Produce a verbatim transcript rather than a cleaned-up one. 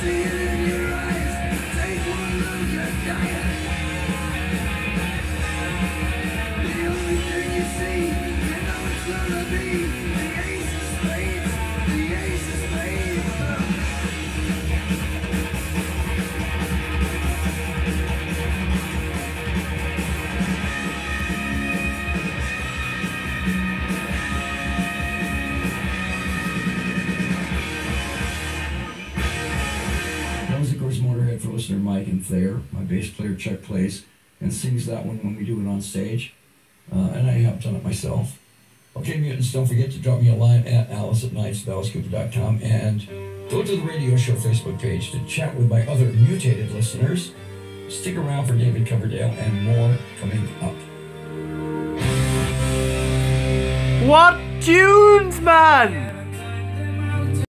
Motorhead for listener Mike and Thayer. My bass player Chuck plays and sings that one when we do it on stage. Uh, and I have done it myself. Okay, mutants, don't forget to drop me a line at alice at nights at alice cooper dot com and go to the radio show Facebook page to chat with my other mutated listeners. Stick around for David Coverdale and more coming up. What tunes, man?